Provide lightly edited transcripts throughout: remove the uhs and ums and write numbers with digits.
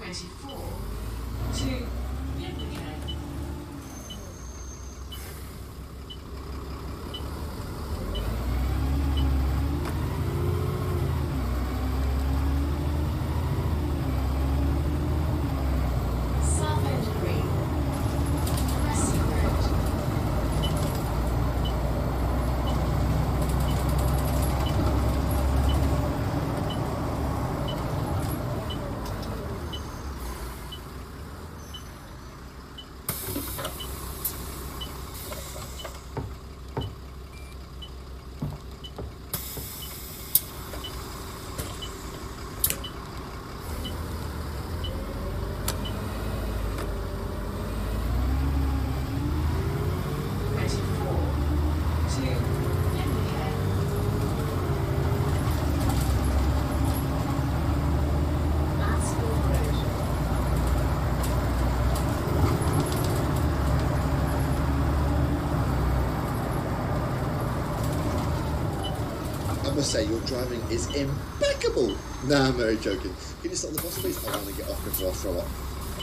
24 to Pimlico. I must say, your driving is impeccable. No, I'm very joking. Can you stop the bus, please? I want to get off before I throw up.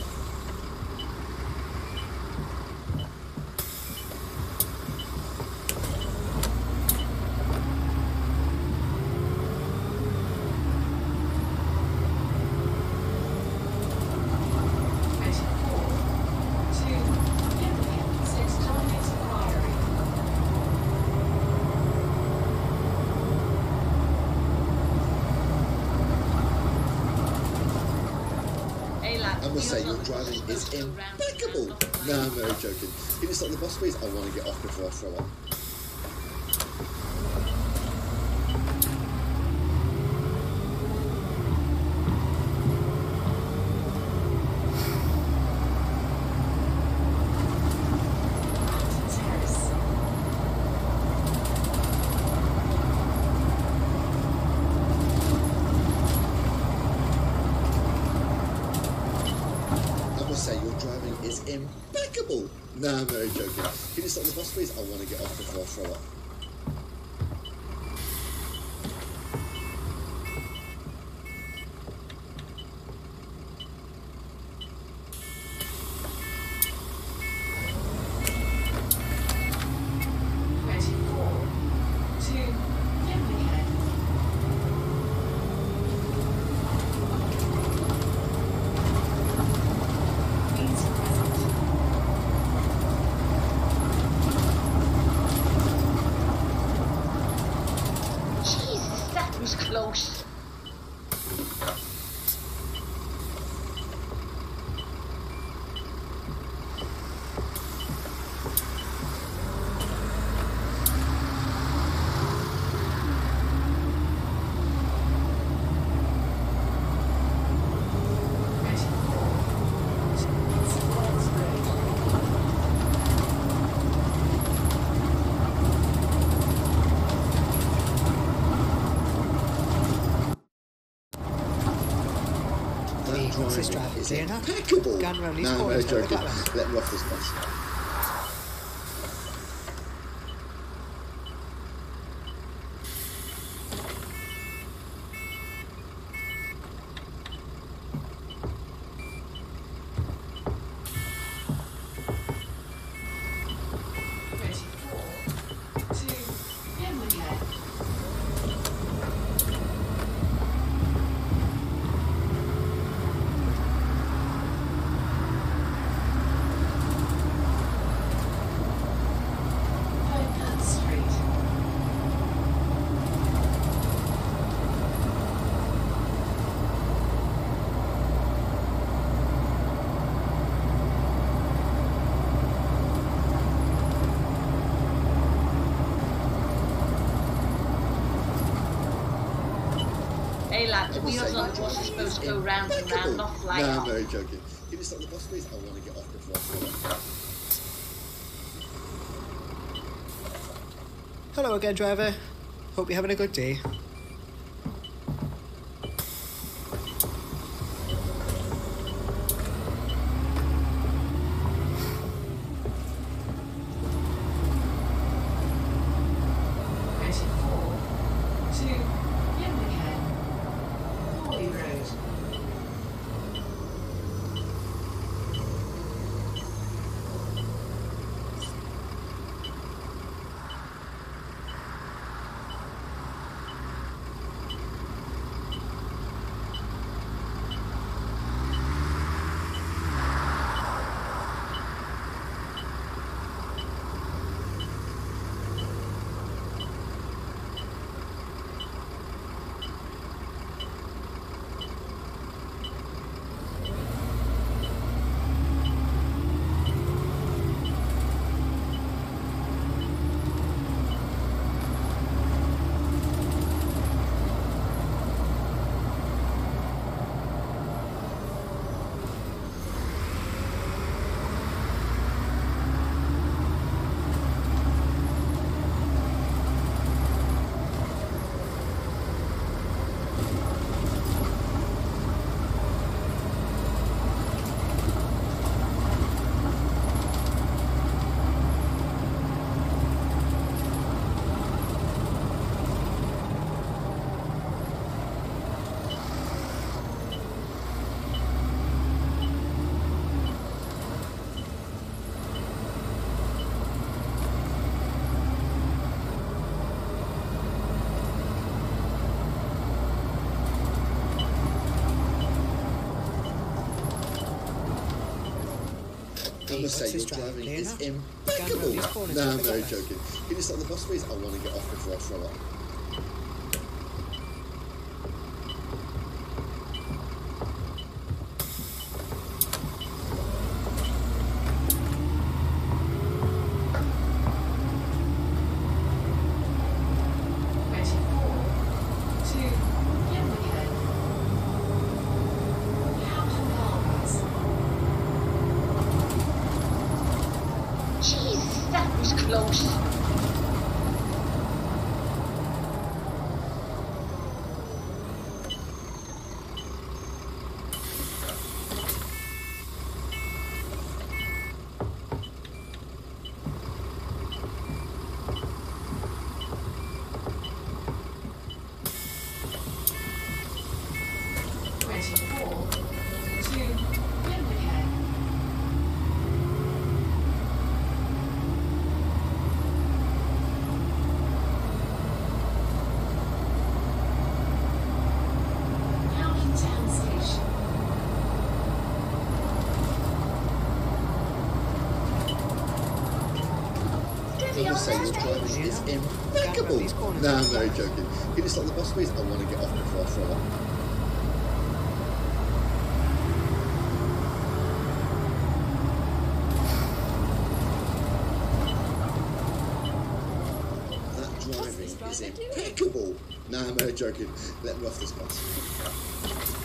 I must say, your driving is impeccable. No, I'm very joking. Can you stop the bus, please? I want to get off before I throw up. Impeccable. No, I'm very joking. Can you stop the bus, please? I want to get off before I throw up. Close. This driver is clear enough. Impeccable. Gun round these No, I'm corners very over the joking. button. Let me off this bus. Hey lad, the wheels on the bus are supposed to go round and round, not fly No, off. I'm very joking. Can you stop the bus, please? I want to get off before I throw up. Hello again, driver. Hope you're having a good day. I must say, your driving is impeccable. No, I'm very joking. Can you stop the bus, please? I want to get off before I throw up. I must say, your driving is impeccable. No, I'm very joking. Can you stop the bus, please? I want to get off before I throw up. That driving is impeccable. No, I'm very joking. Let me off this bus.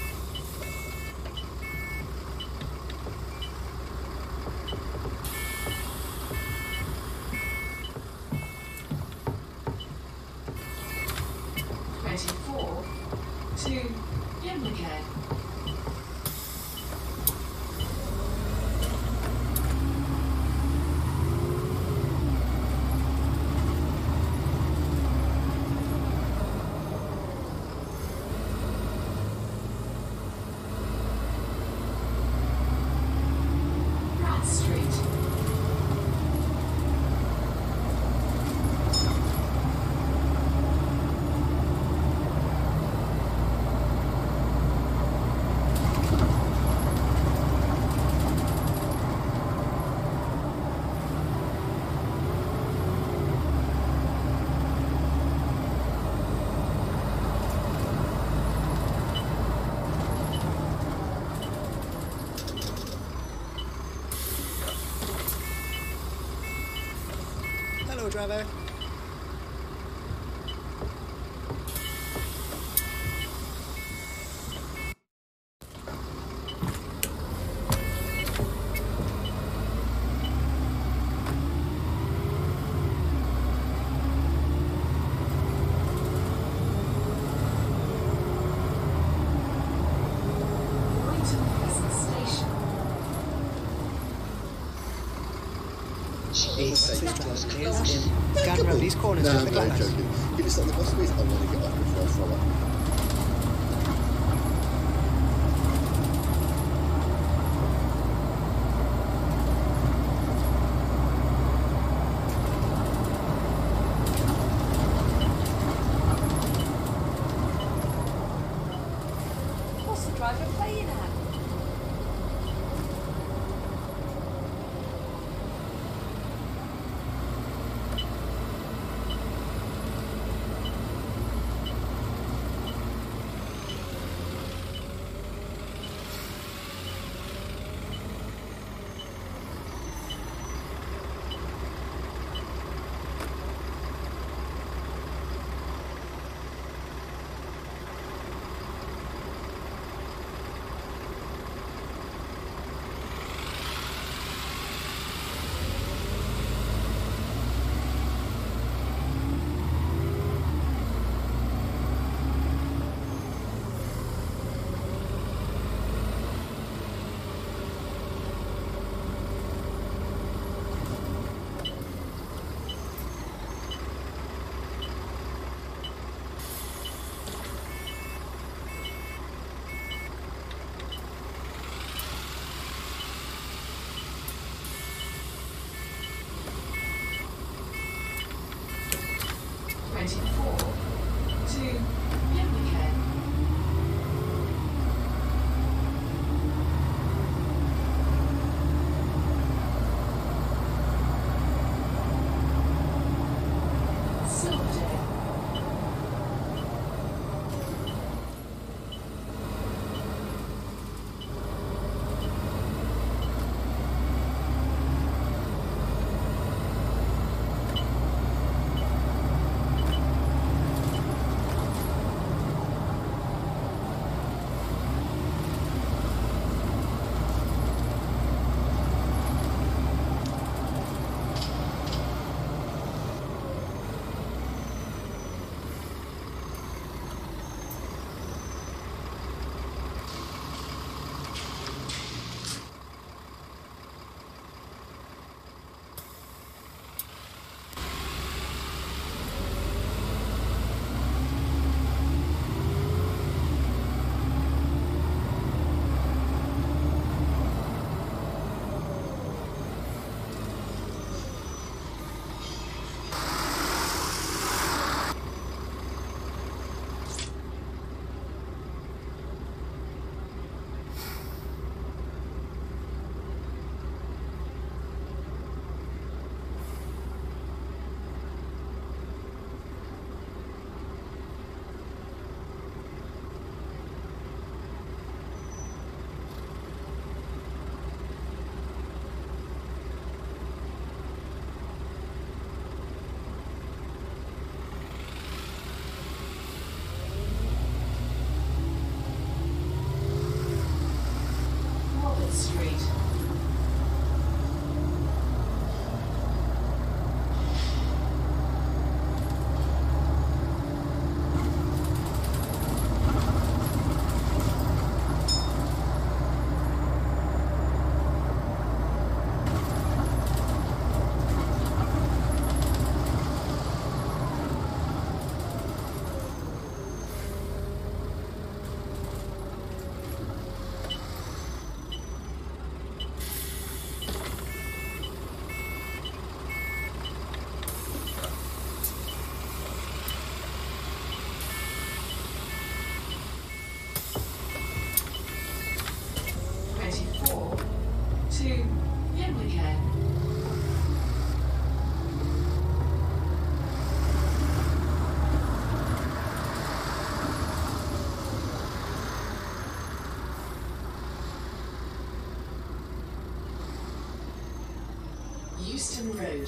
24 to Pimlico. Hello, driver. Scan around these corners. No, I'm very joking. Can you stop the bus, please? I want to get off before I throw up. What's the driver playing at? to Pimlico. Euston Road.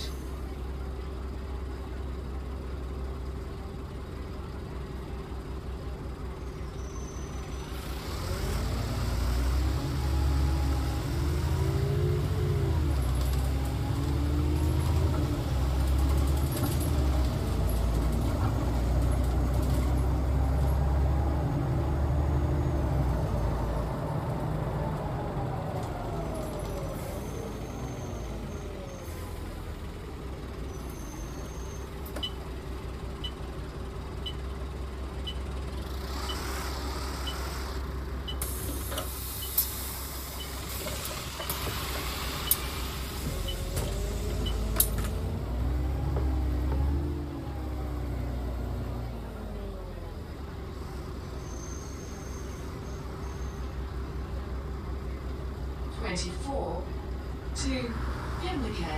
'24 to Pimlico.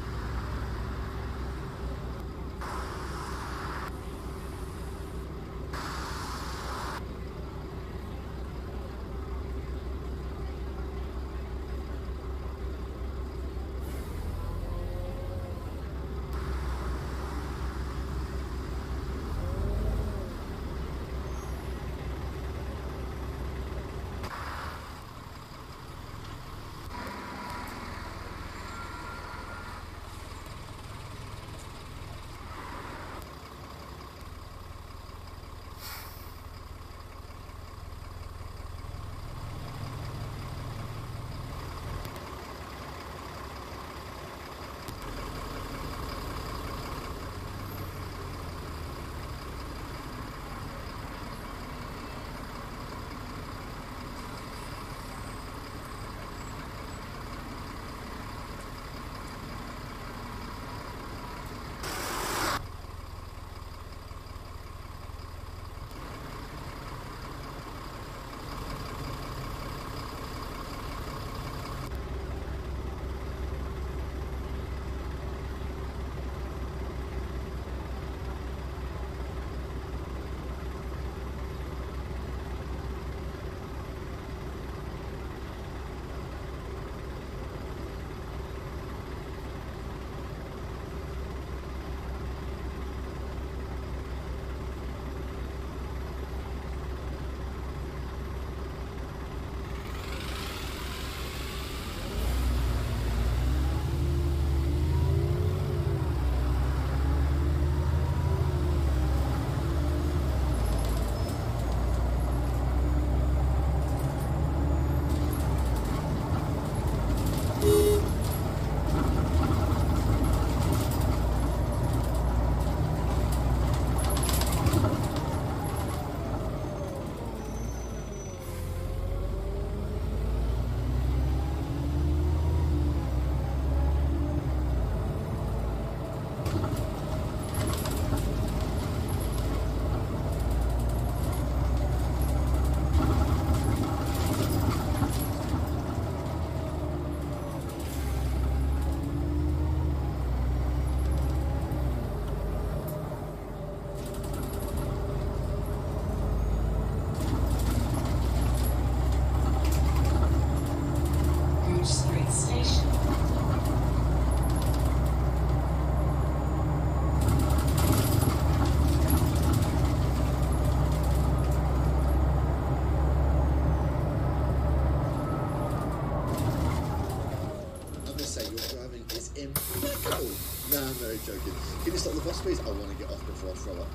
No, I'm very joking. Can you stop the bus, please? I want to get off before I throw up.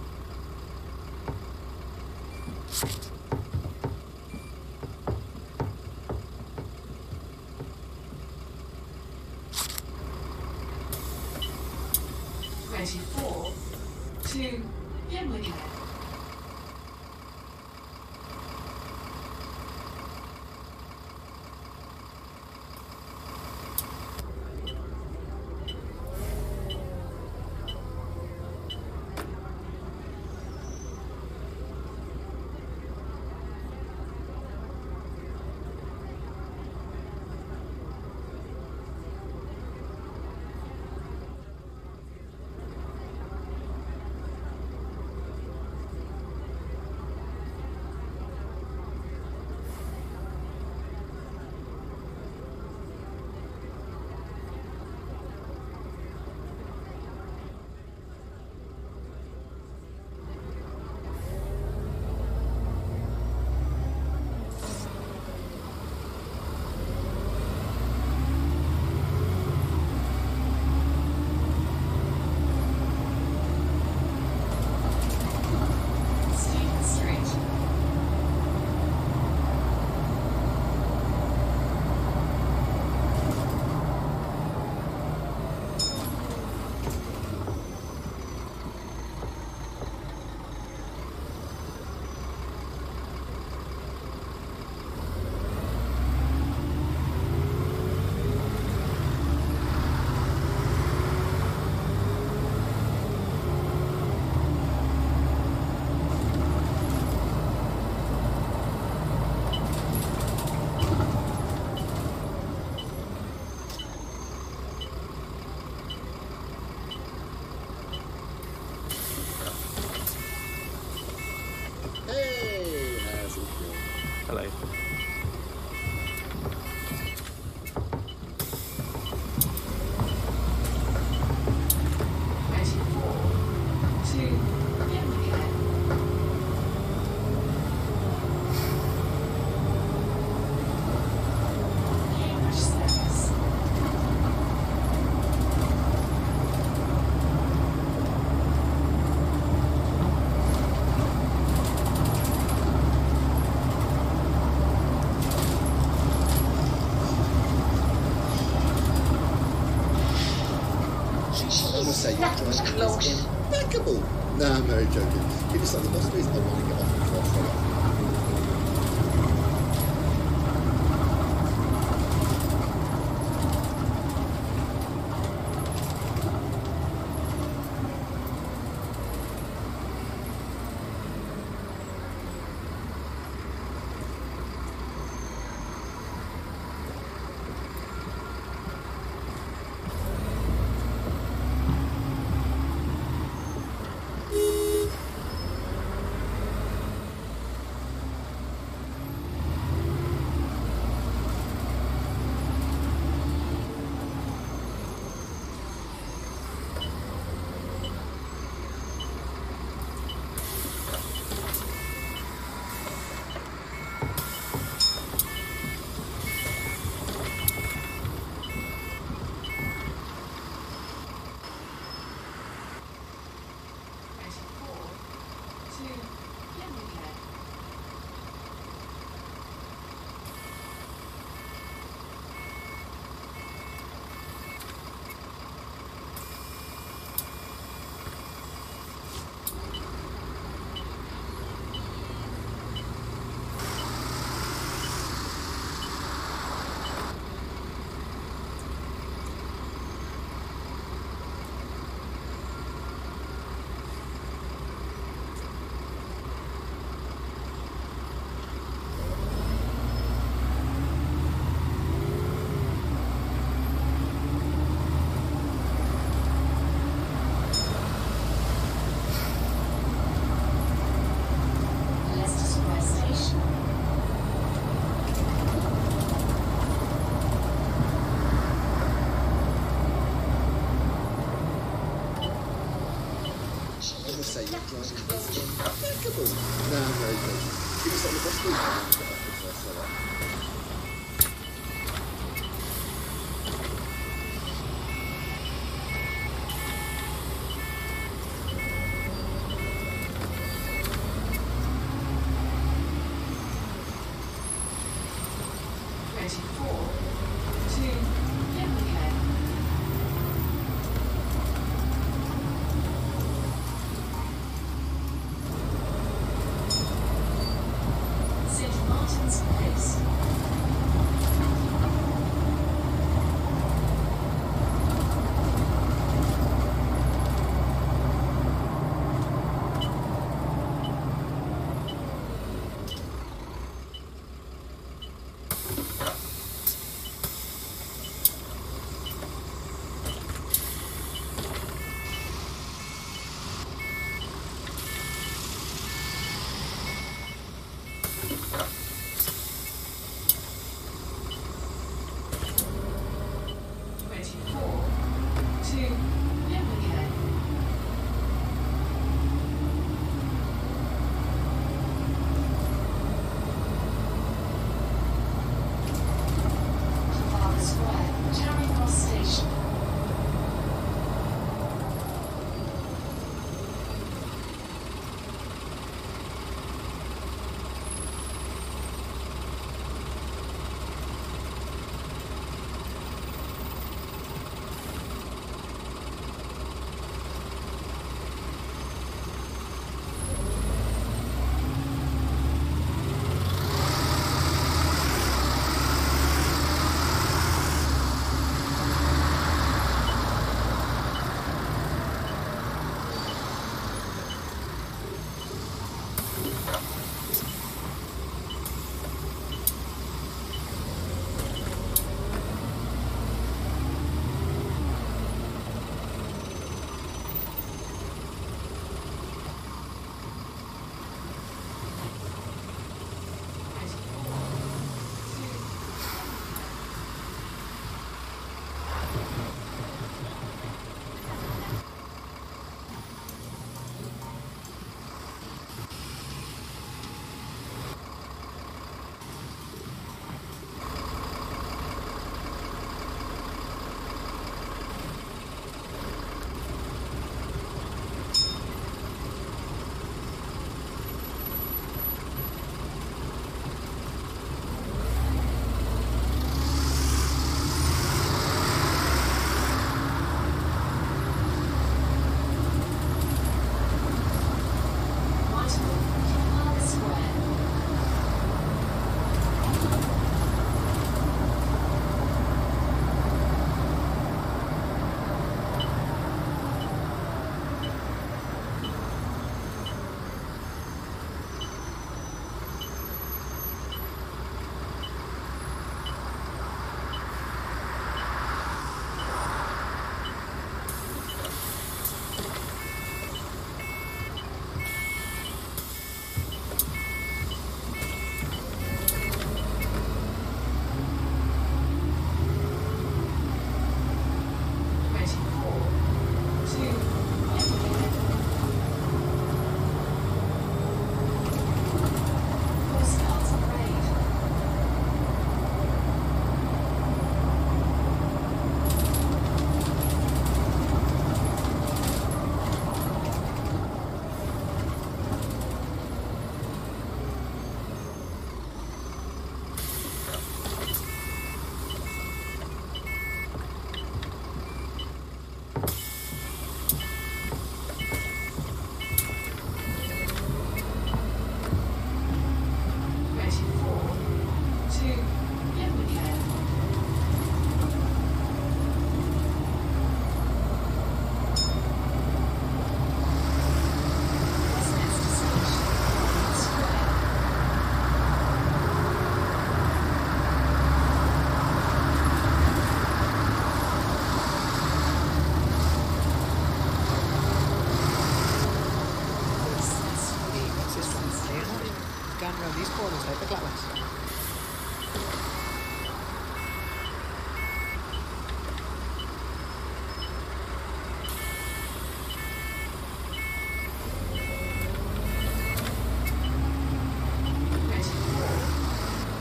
'24 to Pimlico. Hello. That was close. Impeccable. No, I'm very joking. It is like the bus ways I want to get off before I fall off. Impeccable. No, I'm very good. It was like the bus ways I want to get off before I fall off.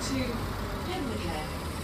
to Pimlico.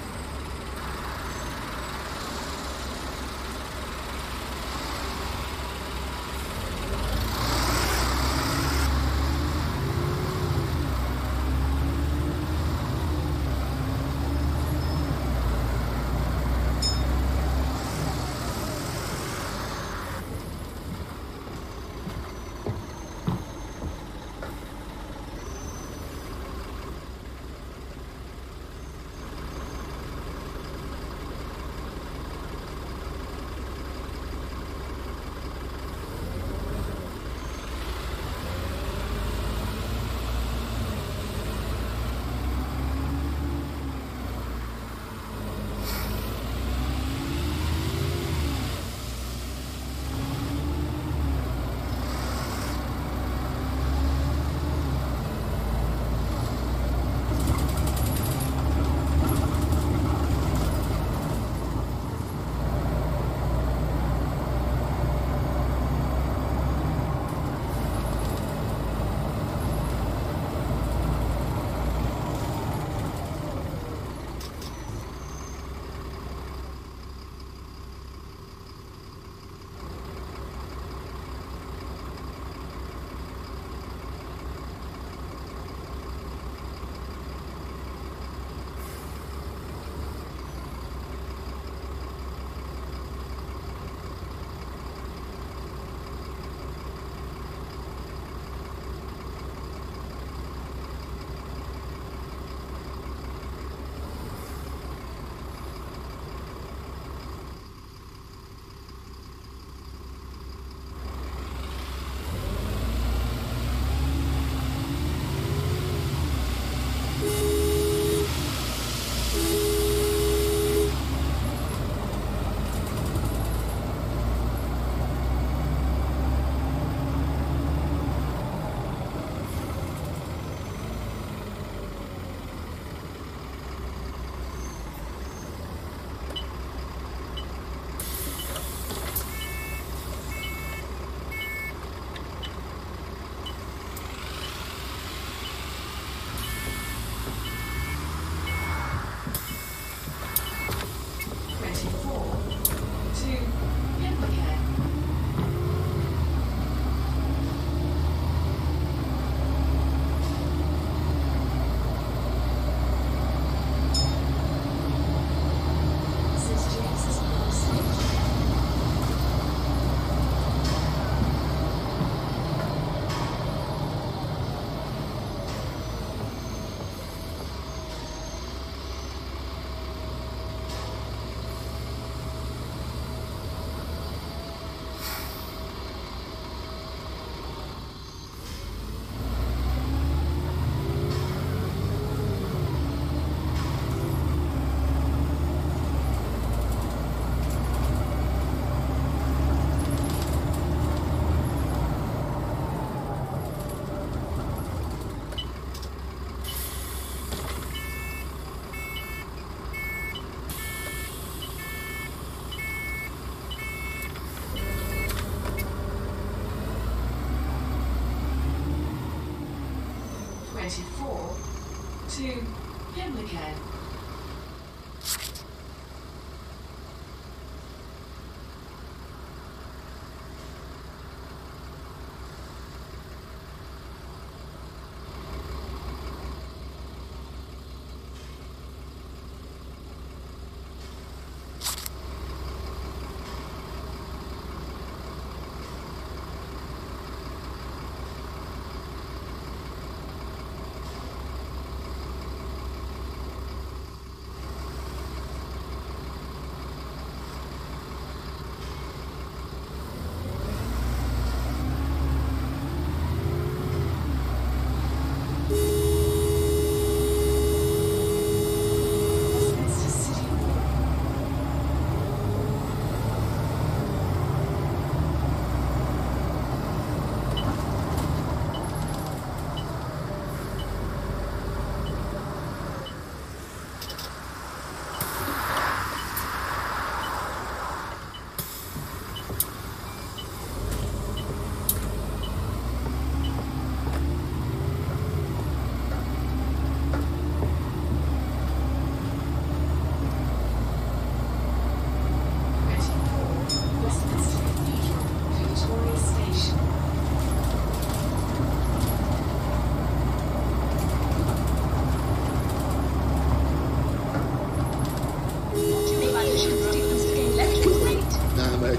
to Pimlico.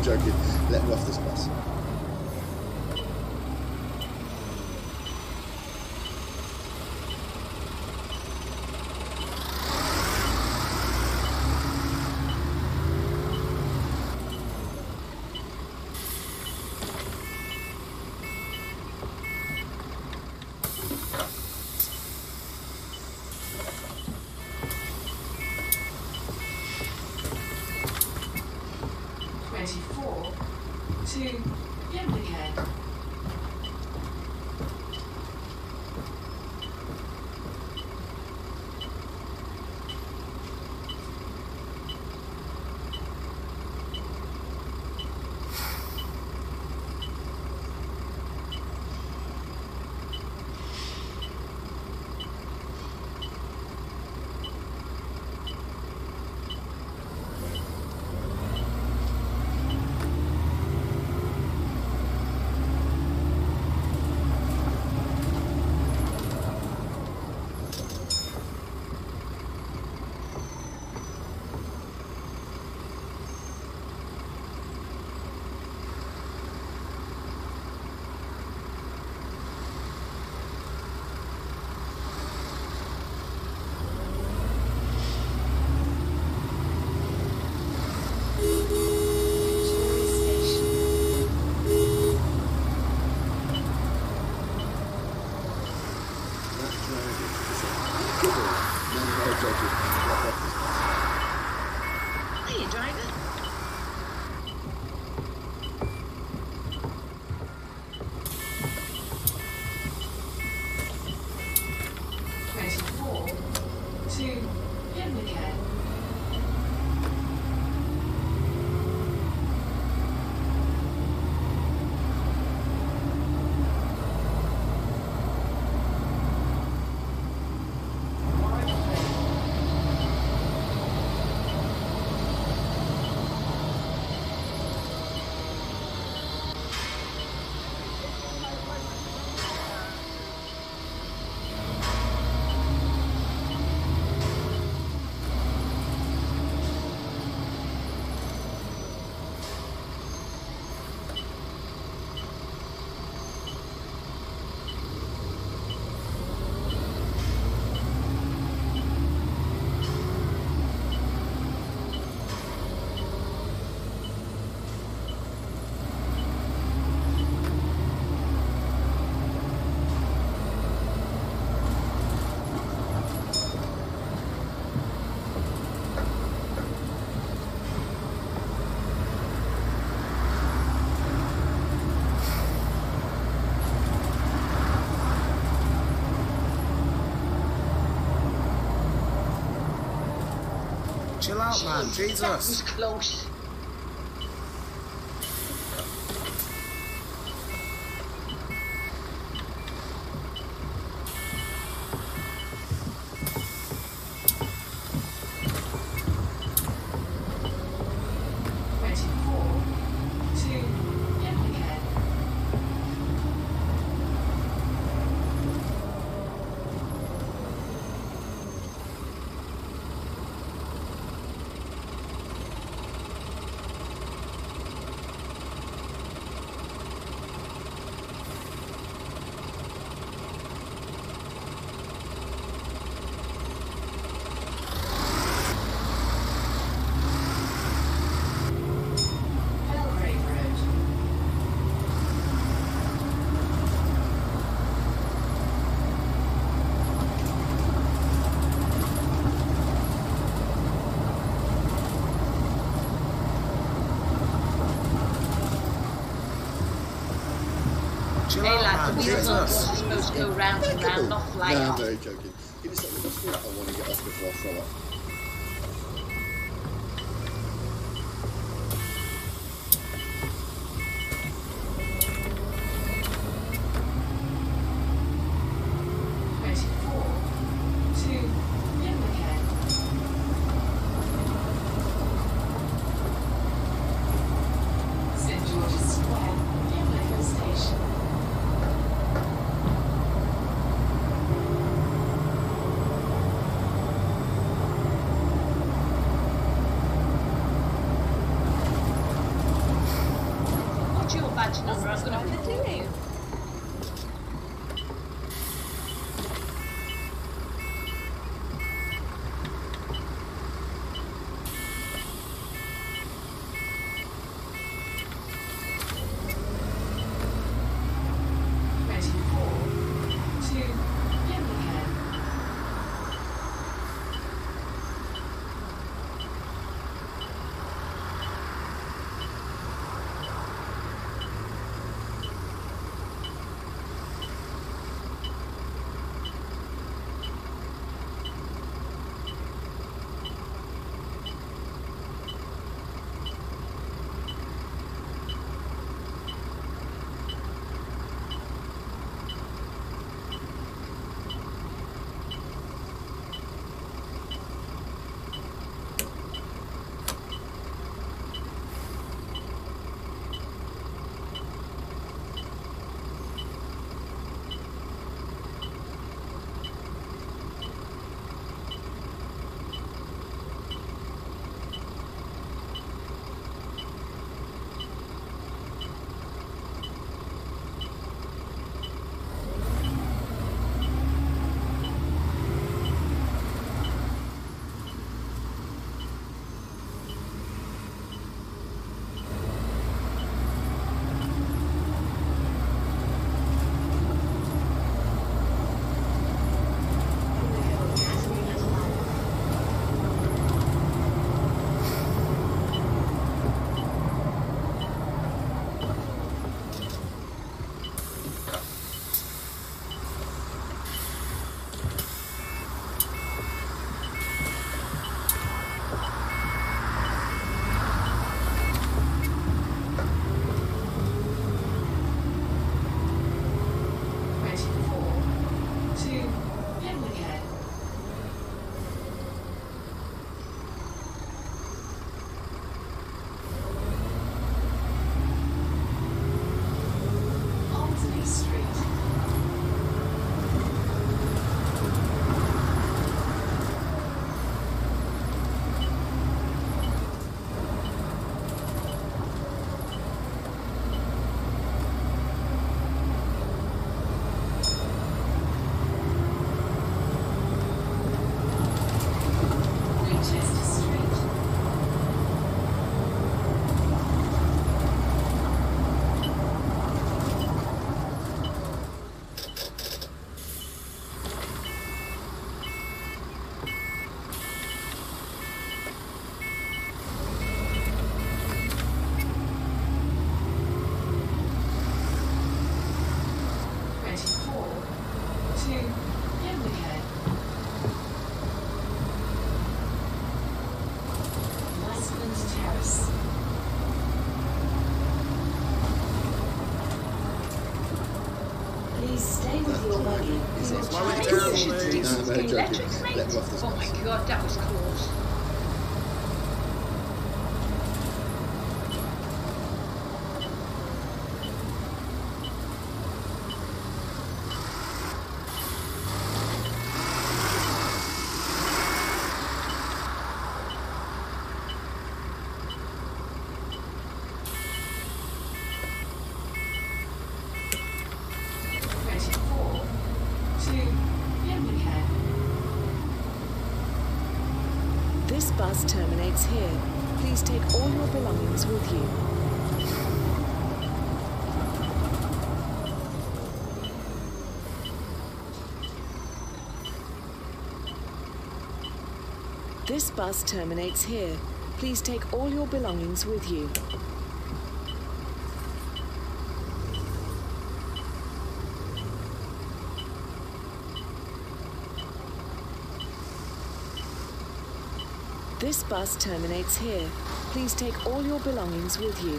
joking. Let me off this bus. To Pimlico. Hey, driver. To Pimlico. Chill out, man. That was Jesus. close. Chill Hey out, lad, man. the wheels on the Jesus. bus are supposed to go round and round, not fly No, off. I'm very joking. Give me something else I want to get off before I throw up. is it? Slow it down, please. No, I'm joking. Electrics, mate. Let me off this Oh my god, that was close. This bus terminates here. Please take all your belongings with you. This bus terminates here. Please take all your belongings with you. This bus terminates here. Please take all your belongings with you.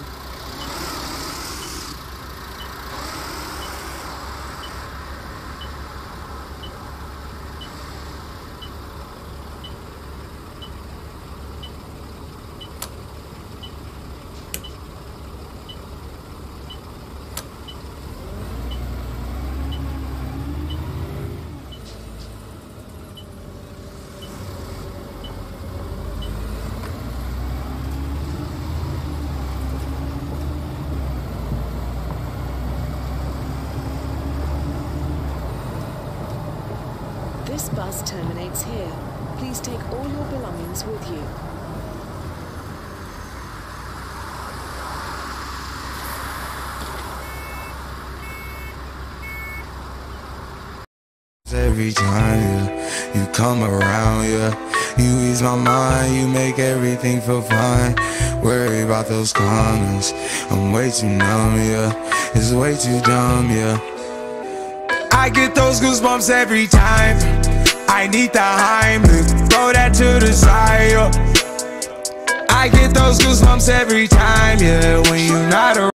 This bus terminates here. Please take all your belongings with you. Every time you come around, you ease my mind, you make everything feel fine. Worry about those comments, I'm way too numb, it's way too dumb, I get those goosebumps every time. I need the Heimlich, throw that to the side, I get those goosebumps every time, when you're not around.